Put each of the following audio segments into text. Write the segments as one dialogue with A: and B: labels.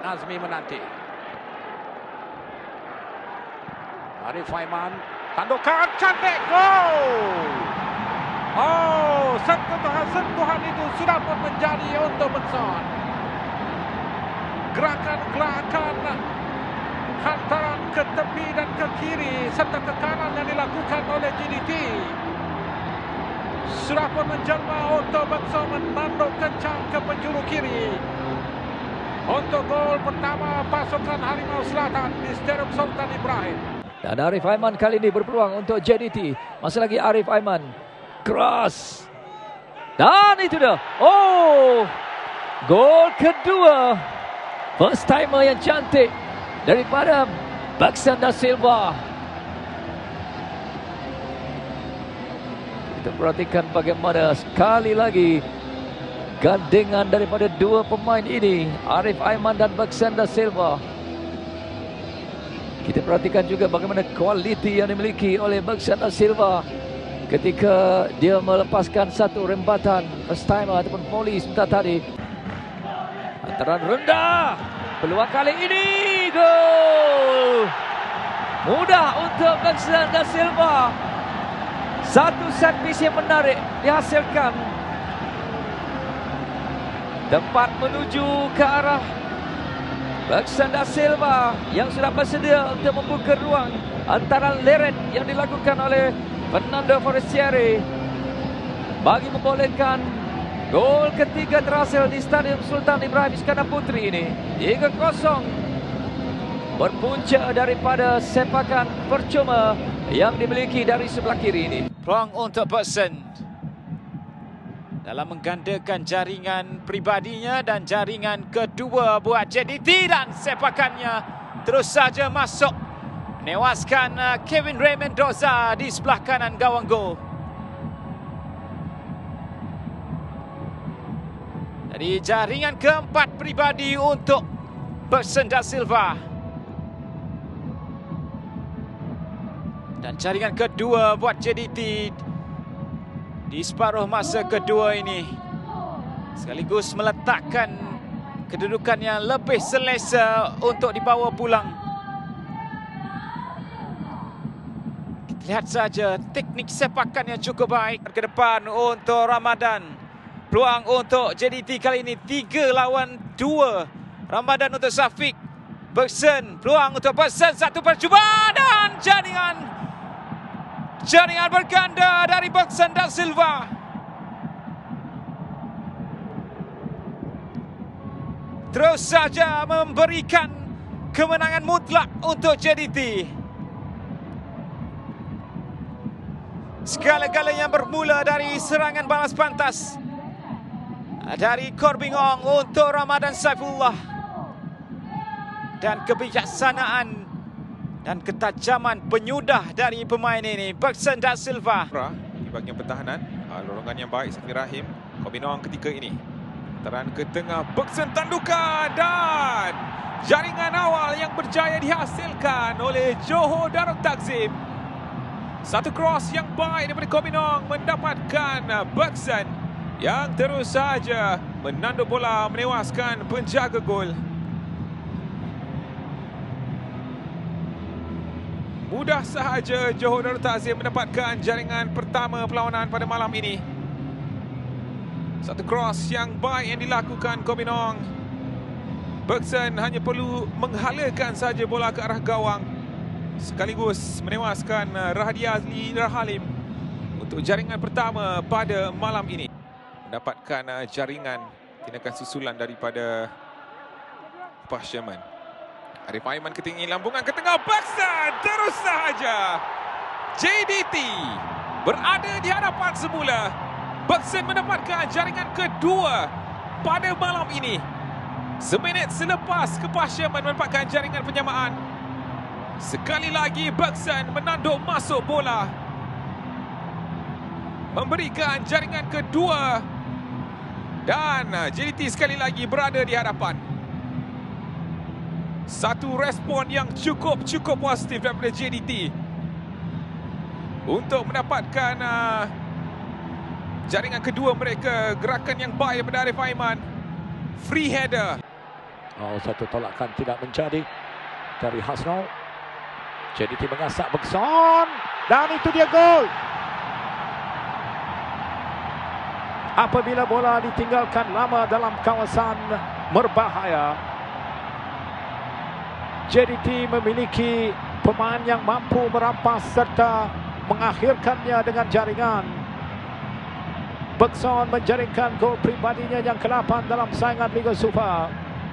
A: Azmi menanti. Arif Aiman, tandukan cantik, gol! Oh, sentuhan itu sudah pun menjadi untuk Benson. Gerakan-gerakan hantaran ke tepi dan ke kiri serta ke kanan yang dilakukan oleh JDT sudah pun menjelma untuk Benson menanduk kencang ke penjuru kiri untuk gol pertama pasukan Harimau Selatan di Stadium Sultan Ibrahim.
B: Dan Arif Aiman kali ini berpeluang untuk JDT. Masih lagi Arif Aiman. Cross. Dan itu dah. Oh. Gol kedua. First timer yang cantik daripada Beksan Da Silva. Kita perhatikan bagaimana sekali lagi gandengan daripada dua pemain ini, Arif Aiman dan Beksan Da Silva. Kita perhatikan juga bagaimana kualiti yang dimiliki oleh Beksan Da Silva ketika dia melepaskan satu rembatan first timer ataupun volley sebentar tadi. Hantaran rendah. Peluang kali ini gol. Mudah untuk Beksan Da Silva. Satu set piece yang menarik dihasilkan. Tempat menuju ke arah Beksan Da Silva yang sudah bersedia untuk membuka ruang antara leret yang dilakukan oleh Fernando Forestieri bagi membolehkan gol ketiga terhasil di Stadium Sultan Ibrahim Iskandar Putri ini. 3-0 berpunca daripada sepakan percuma yang dimiliki dari sebelah kiri ini.
C: Peluang untuk Beksan dalam menggandakan jaringan pribadinya dan jaringan kedua buat JDT, dan sepakannya terus saja masuk menewaskan Kevin Ray Mendoza di sebelah kanan gawang gol. Jadi jaringan keempat pribadi untuk Beksan Da Silva. Dan jaringan kedua buat JDT di separuh masa kedua ini, sekaligus meletakkan kedudukan yang lebih selesa untuk dibawa pulang. Kita lihat saja teknik sepakan yang cukup baik ke depan untuk Ramadan. Peluang untuk JDT kali ini 3 lawan 2. Ramadan untuk Syafiq. Beksan, peluang untuk Beksan, satu percubaan dan jaringan berganda dari Beksan Da Silva. Terus saja memberikan kemenangan mutlak untuk JDT. Segala-galanya bermula dari serangan balas pantas dari Korbingong untuk Ramadan Saifullah. Dan kebijaksanaan dan ketajaman penyudah dari pemain ini, Beksan Da Silva.
D: Di bahagian pertahanan, lorongan yang baik Safi Rahim. Kombinasi ketika ini, hantaran ke tengah, Beksan tandukan dan jaringan awal yang berjaya dihasilkan oleh Johor Darul Takzim. Satu cross yang baik daripada Kombinong mendapatkan Beksan yang terus saja menanduk bola menewaskan penjaga gol. Mudah sahaja Johor Darul Takzim mendapatkan jaringan pertama perlawanan pada malam ini. Satu cross yang baik yang dilakukan Kombinong. Beksan hanya perlu menghalakan saja bola ke arah gawang, sekaligus menewaskan Rahadi Azli Rahalim untuk jaringan pertama pada malam ini. Mendapatkan jaringan tindakan susulan daripada Pasyaman. Arif Aiman ketinggi lambungan ke tengah, Beksan terus sahaja. JDT berada di hadapan semula. Beksan mendapatkan jaringan kedua pada malam ini. Seminit selepas Pasyaman mendapatkan jaringan penyamaan. Sekali lagi Beksan menanduk masuk bola, memberikan jaringan kedua, dan JDT sekali lagi berada di hadapan. Satu respon yang cukup positif daripada JDT untuk mendapatkan jaringan kedua mereka. Gerakan yang baik daripada Arif Aiman, free header.
A: Oh, satu tolakan tidak menjadi dari Hasno. JDT mengasak Bergson dan itu dia gol. Apabila bola ditinggalkan lama dalam kawasan berbahaya, JDT memiliki pemain yang mampu merampas serta mengakhirkannya dengan jaringan. Bergson menjaringkan gol pribadinya yang ke-8 dalam saingan Liga Super.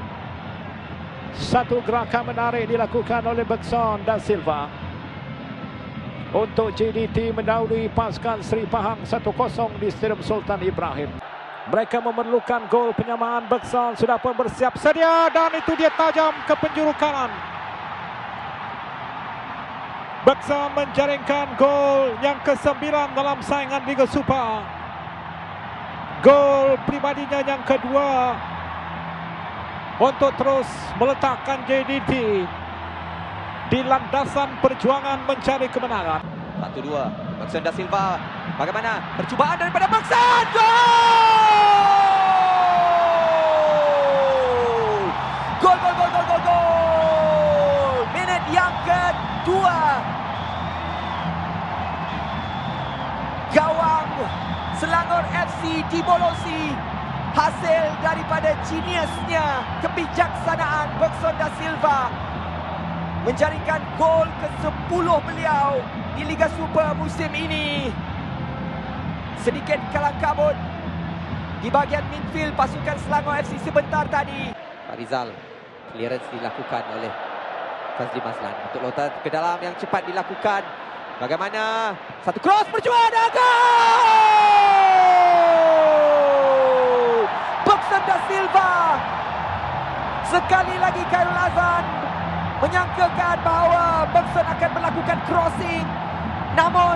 A: Satu gerakan menarik dilakukan oleh Bergson da Silva untuk JDT mendahului pasukan Seri Pahang 1-0 di Stadium Sultan Ibrahim. Mereka memerlukan gol penyamaan. Bergson sudah pun bersiap sedia dan itu dia tajam ke penjuru kanan. Bergson menjaringkan gol yang ke-9 dalam saingan Liga Super. Gol pribadinya yang kedua untuk terus meletakkan JDT di landasan perjuangan mencari kemenangan.
E: 1-2, Bergson da Silva. Bagaimana percubaan daripada Bergson? Gol! Gol! Minit yang kedua. Gawang Selangor FC dibolosi. Hasil daripada geniusnya kebijaksanaan Bergson da Silva menjaringkan gol ke-10 beliau di Liga Super musim ini. Sedikit kalang kabut di bahagian midfield pasukan Selangor FC sebentar tadi. Rizal, clearance dilakukan oleh Fazli Mazlan untuk lontar ke dalam yang cepat dilakukan. Bagaimana satu cross perjuangan gol! Bergson da Silva. Sekali lagi Khairul Azan menyangkakan bahawa Bergson akan melakukan crossing, namun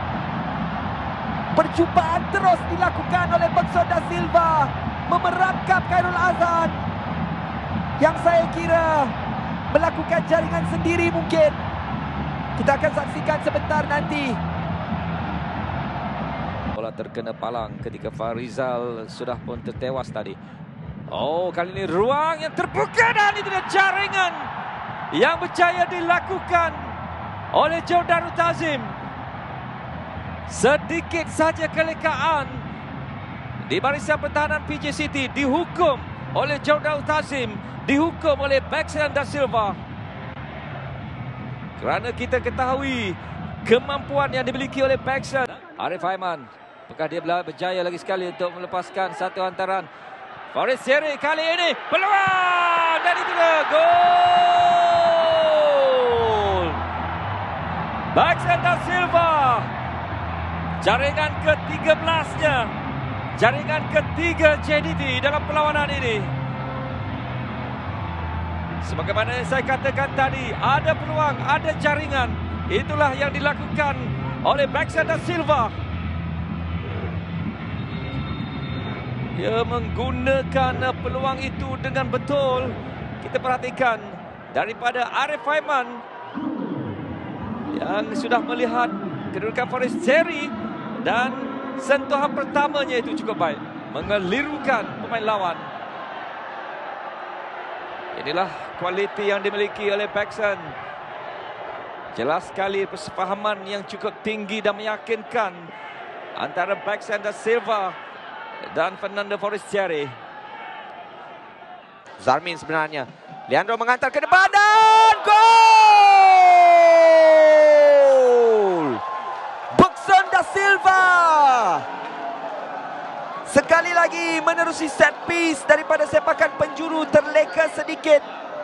E: percubaan terus dilakukan oleh Bergson da Silva memerangkap Khairul Azan yang saya kira melakukan jaringan sendiri mungkin. Kita akan saksikan sebentar nanti.
B: Bola terkena palang ketika Farizal sudah pun tertewas tadi. Oh, kali ini ruang yang terbuka dan itu dia jaringan yang berjaya dilakukan oleh Joe Darul Tazim. Sedikit saja kelekaan di barisan pertahanan PJ City dihukum oleh Joe Darul Tazim, dihukum oleh Bergson da Silva. Kerana kita ketahui kemampuan yang dimiliki oleh Bergson. Arif Aiman, apakah dia berjaya lagi sekali untuk melepaskan satu hantaran. Faris Seri kali ini peluang dan itu dia gol. Bergson da Silva, jaringan ke-13-nya, jaringan ketiga JDT dalam perlawanan ini. Sebagaimana yang saya katakan tadi, ada peluang, ada jaringan. Itulah yang dilakukan oleh Bergson da Silva. Dia menggunakan peluang itu dengan betul. Kita perhatikan daripada Arif Aiman yang sudah melihat kedudukan Faris Seri dan sentuhan pertamanya itu cukup baik, mengelirukan pemain lawan. Inilah kualiti yang dimiliki oleh Bergson. Jelas sekali persefahaman yang cukup tinggi dan meyakinkan antara Bergson da Silva dan Fernando Forestieri.
E: Zarmin sebenarnya. Leandro mengantar ke depan dan gol! Bergson da Silva sekali lagi menerusi set piece daripada sepakan penjuru terleka sedikit.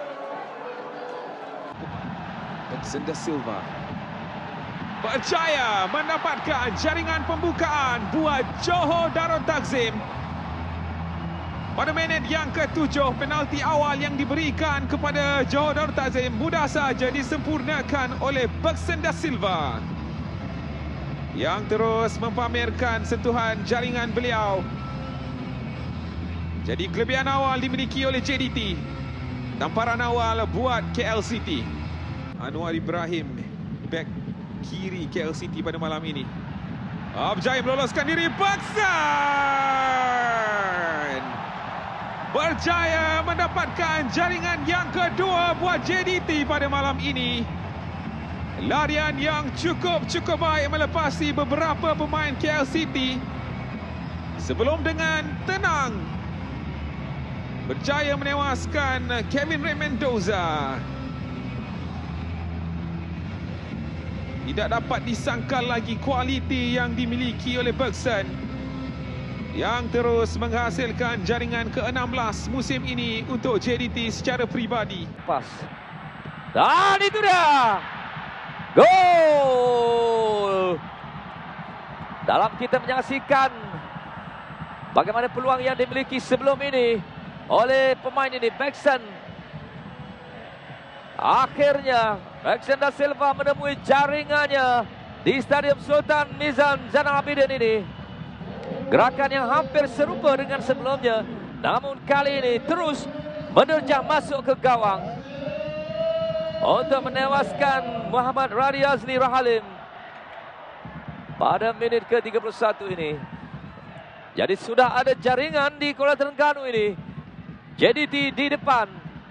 D: Bergson da Silva berjaya mendapatkan jaringan pembukaan buat Johor Darul Takzim. Pada minit yang ke-7, penalti awal yang diberikan kepada Johor Darul Takzim mudah saja disempurnakan oleh Bergson da Silva yang terus mempamerkan sentuhan jaringan beliau. Jadi kelebihan awal dimiliki oleh JDT. Tamparan awal buat KL City. Anwar Ibrahim, back kiri KL City pada malam ini. Berjaya meloloskan diri Bergson. berjaya mendapatkan jaringan yang kedua buat JDT pada malam ini. Larian yang cukup baik melepasi beberapa pemain KL City sebelum dengan tenang berjaya menewaskan Kevin Ray Mendoza. Tidak dapat disangkal lagi kualiti yang dimiliki oleh Bergson yang terus menghasilkan jaringan ke-16 musim ini untuk JDT secara peribadi.
B: Pas. Dan itu dia. Gol. Dalam kita menyaksikan bagaimana peluang yang dimiliki sebelum ini oleh pemain ini, Bergson. Akhirnya Bergson da Silva menemui jaringannya di Stadium Sultan Mizan Zainal Abidin ini. Gerakan yang hampir serupa dengan sebelumnya, namun kali ini terus menerjang masuk ke gawang untuk menewaskan Muhammad Radiazli Rahalim pada minit ke-31 ini. Jadi sudah ada jaringan di Kuala Terengganu ini. JDT di depan.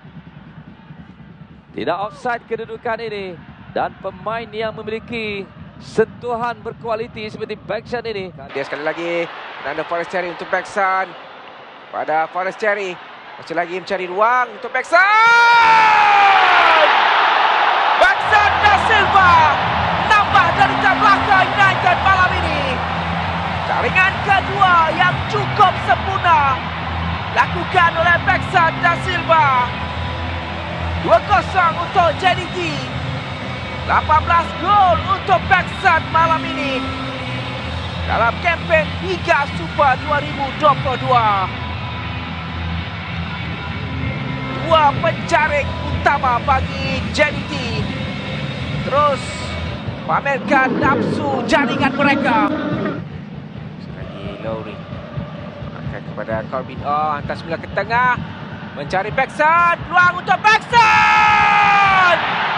B: Tidak offside kedudukan ini. Dan pemain yang memiliki sentuhan berkualiti seperti Bergson ini.
E: Dia sekali lagi Fernando Forestieri untuk Bergson. Pada Forestieri masih lagi mencari ruang untuk Bergson. Bergson da Silva nambah dari Melaka United malam ini. Jaringan kedua yang cukup sempurna lakukan oleh Bergson da Silva. 2-0 untuk JDT. 18 gol untuk Bergson malam ini dalam kempen Liga Super 2022. Dua penjaring utama bagi JDT terus pamerkan nafsu jaringan mereka. Lagi Lowry akan kepada Corbin. Hantar semula ke tengah mencari Bergson. Peluang untuk Bergson.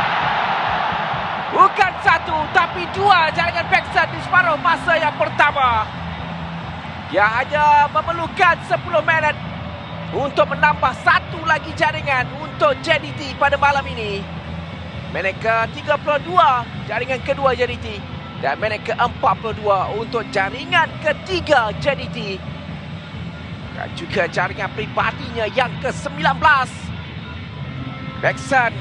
E: Bukan satu tapi dua jaringan Bergson di separuh masa yang pertama. Dia hanya memerlukan 10 minit untuk menambah satu lagi jaringan untuk JDT pada malam ini. Minit ke-32 jaringan kedua JDT dan minit ke-42 untuk jaringan ketiga JDT. Dan juga jaringan pribadinya yang ke-19. Bergson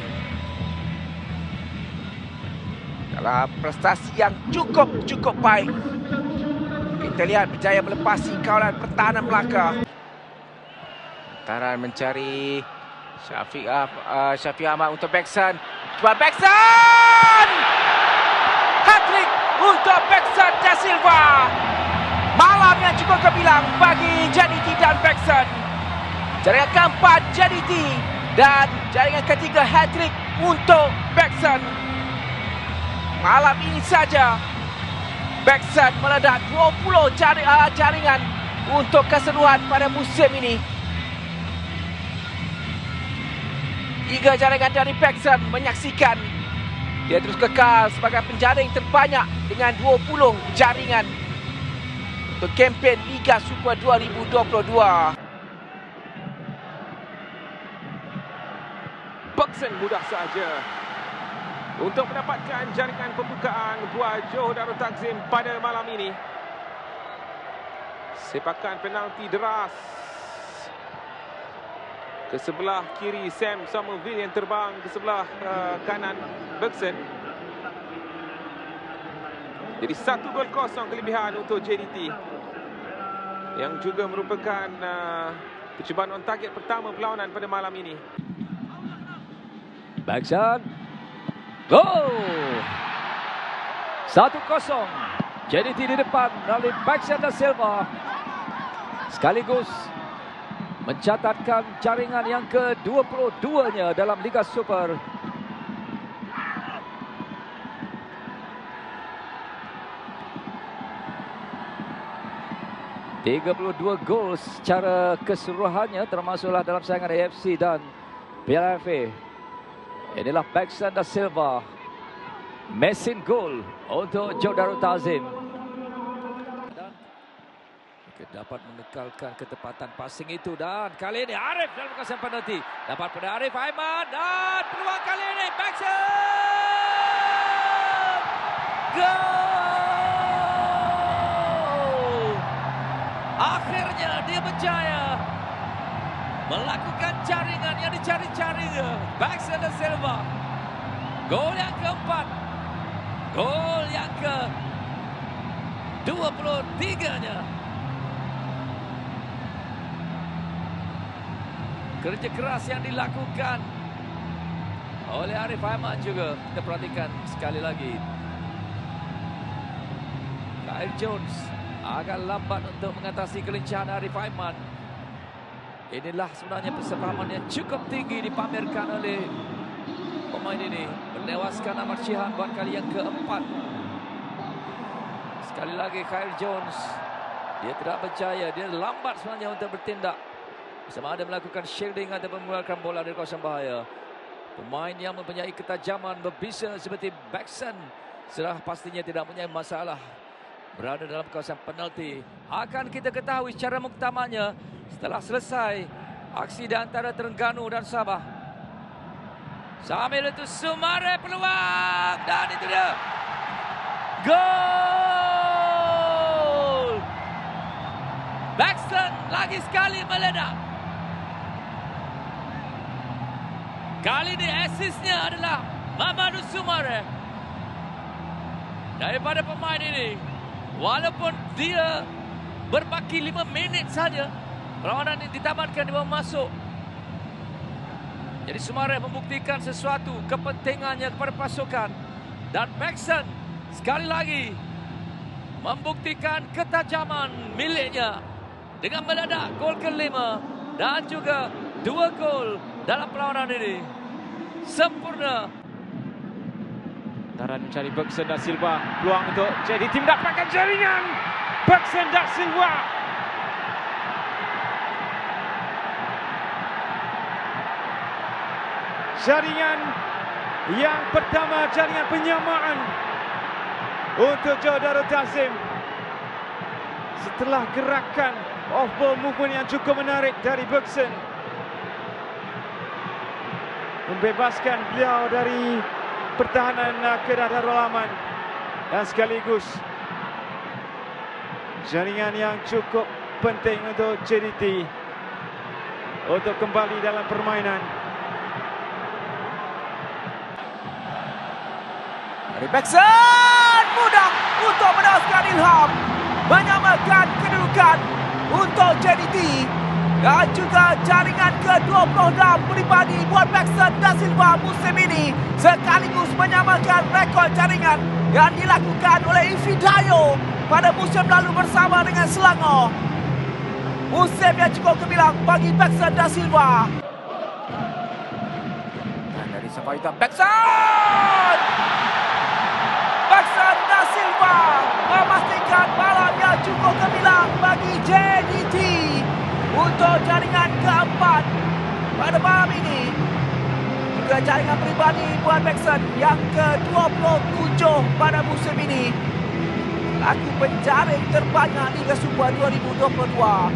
E: dalam prestasi yang cukup baik. Kita lihat berjaya melepasi kawalan pertahanan Melaka. Pertahanan mencari Syafiq Ahmad untuk Bergson. Cuba Bergson! Hat-trick untuk Bergson da Silva. Malam yang cukup gemilang bagi JDT dan Bergson. Jaringan keempat JDT dan jaringan ketiga hat-trick untuk Bergson. Malam ini saja Bergson meledak 20 jaringan untuk keseluruhan pada musim ini. 3 jaringan dari Bergson menyaksikan dia terus kekal sebagai penjaring terbanyak dengan 20 jaringan untuk kempen Liga Super 2022.
D: Bergson mudah saja untuk mendapatkan jaringan pembukaan buat Johor Darul Takzim pada malam ini. Sepakan penalti deras ke sebelah kiri Sam Somerville yang terbang ke sebelah kanan Bergson. Jadi 1-0 kelebihan untuk JDT yang juga merupakan percubaan on target pertama perlawanan pada malam ini.
B: Bergson. Gol. 1-0. JDT di depan melalui Bergson da Silva. Sekaligus mencatatkan jaringan yang ke-22-nya dalam Liga Super. ...32 gol secara keseluruhannya termasuklah dalam saingan AFC dan Piala FA. Inilah Bergson da Silva. Mesin gol untuk Johor Darul Takzim. dapat mengekalkan ketepatan passing itu, dan kali ini Arif dalam kawasan penalti dapat pada Arif Aiman, dan peluang kali ini Baxen, gol! Akhirnya dia berjaya melakukan jaringan yang dicari-carinya. Baxen da Silva, gol yang keempat, gol yang ke-23-nya. Kerja keras yang dilakukan oleh Arif Aiman juga. Kita perhatikan sekali lagi. Kyle Jones agak lambat untuk mengatasi kelincahan Arif Aiman. Inilah sebenarnya persefahaman yang cukup tinggi dipamerkan oleh pemain ini. Menewaskan Ahmad Syihan buat kali yang keempat. Sekali lagi Kyle Jones. Dia tidak berjaya. Dia lambat sebenarnya untuk bertindak. Sama ada melakukan shielding ataupun mengeluarkan bola dari kawasan bahaya. Pemain yang mempunyai ketajaman berbisa seperti Baxen sudah pastinya tidak mempunyai masalah berada dalam kawasan penalti. Akan kita ketahui secara muktamadnya setelah selesai aksi di antara Terengganu dan Sabah. Sambil itu Sumare peluang, dan itu dia. Gol! Baxen lagi sekali meledak. Kali ini asisnya adalah Mamadou Sumare. Daripada pemain ini, walaupun dia berbaki 5 minit saja, perlawanan ini ditamatkan di bawah masuk. Jadi Sumare membuktikan sesuatu kepentingannya kepada pasukan. Dan Baxen sekali lagi membuktikan ketajaman miliknya dengan meledak gol ke-5 dan juga 2 gol dalam perlawanan ini. Sempurna.
C: Daran mencari Baxen da Silva. Peluang untuk jadi tim dapatkan jaringan. Baxen da Silva. Jaringan yang pertama, jaringan penyamaan untuk Joe Darul Tazim. Setelah gerakan off-ball movement yang cukup menarik dari Baxen, membebaskan beliau dari pertahanan kedah Darul Aman, dan sekaligus jaringan yang cukup penting untuk JDT untuk kembali dalam permainan.
E: Dari Baxen mudah untuk menewaskan Ilham, menyamakan kedudukan untuk JDT. Dan juga jaringan ke-26 pribadi buat Baxen da Silva musim ini, sekaligus menyamakan rekod jaringan yang dilakukan oleh Ifidayo pada musim lalu bersama dengan Selangor. Musim yang cukup gemilang bagi Baxen da Silva. Dan dari Safaita Baxen! Baxen da Silva memastikan malam yang cukup gemilang bagi JDT untuk jaringan keempat pada malam ini. Juga jaringan pribadi buat Baxen yang ke-27 pada musim ini. Laku penjaring terbanyak Liga Super 2022.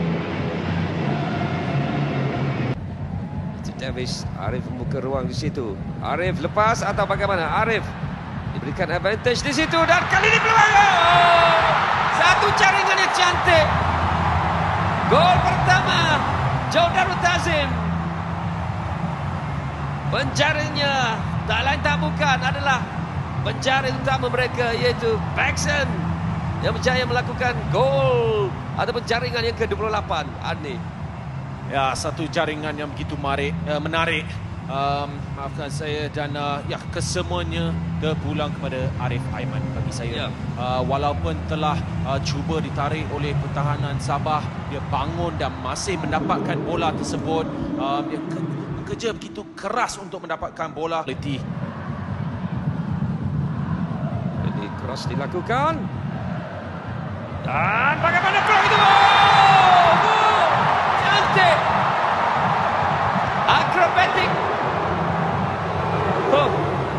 F: Davis, Arif membuka ruang di situ. Arif lepas atau bagaimana? Arif diberikan advantage di situ, dan kali ini peluang. Oh, satu jaringan yang cantik. Gol pertama Joe Darul Tazim. Penjaringnya tak lain tak bukan adalah penjaring utama mereka, iaitu Baxen, yang berjaya melakukan gol ataupun jaringan yang ke-28. Adni.
D: Ya, satu jaringan yang begitu menarik. Maafkan saya, dan ya, kesemuanya terpulang kepada Arif Aiman bagi saya. Walaupun telah cuba ditarik oleh pertahanan Sabah, dia bangun dan masih mendapatkan bola tersebut. Dia bekerja begitu keras untuk mendapatkan bola.
F: Ini cross dilakukan.
D: Dan bagaimana peluang itu? Oh,
F: cantik. Akrobatik. Oh.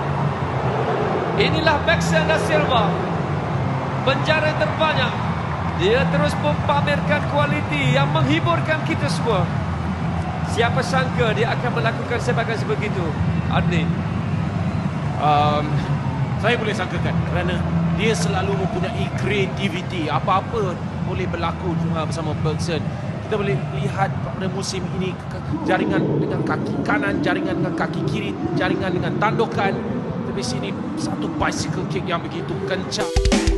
F: Inilah Baxen da Silva, penjara terbanyak Dia terus mempamerkan kualiti yang menghiburkan kita semua. Siapa sangka dia akan melakukan sepakan sebegitu, Adli?
G: Saya boleh sangkakan kerana dia selalu mempunyai kreativiti. Apa-apa boleh berlaku bersama Bergson. Kita boleh lihat pada musim ini jaringan dengan kaki kanan, jaringan dengan kaki kiri, jaringan dengan tandukan. Tapi sini satu bicycle kick yang begitu kencang.